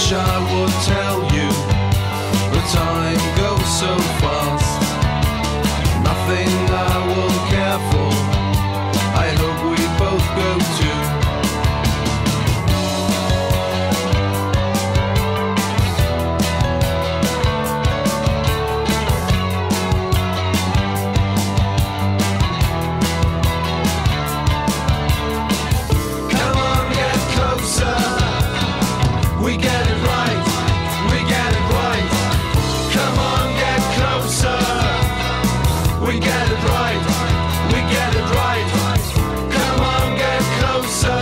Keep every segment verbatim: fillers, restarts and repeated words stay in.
wish I would tell you, but time goes so fast. Nothing I will care for, I hope we both go too. Come on, get closer, we get it right, we get it right. Come on, get closer, we get it right, we get it right. Come on, get closer.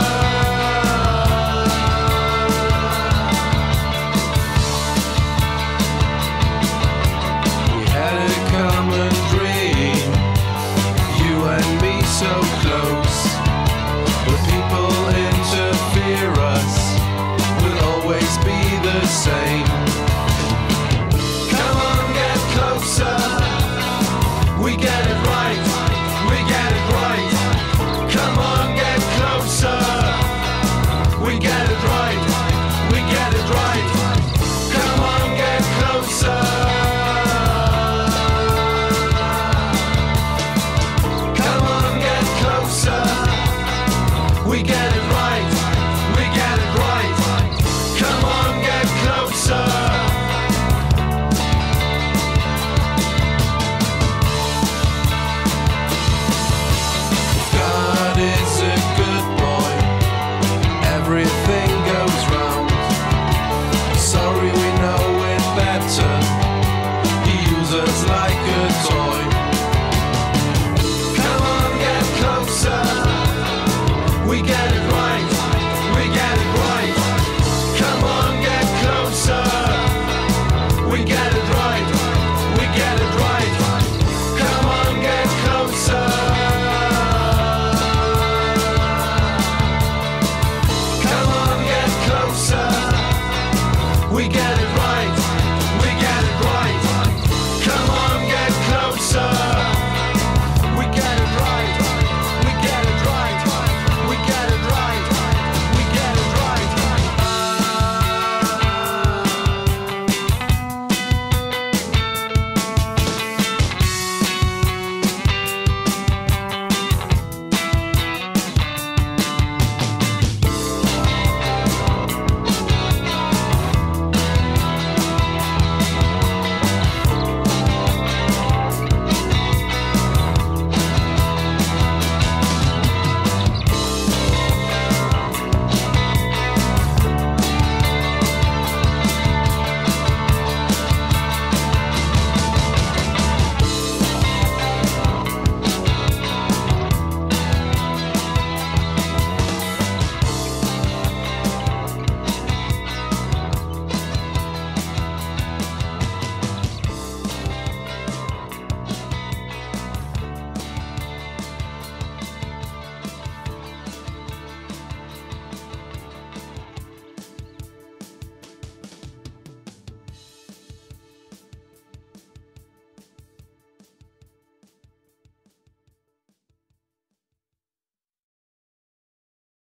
We had a common dream, you and me so close, but people interfere us, will always be the same. Come on, get closer, we get it right, we get it right. Come on, get closer, we get it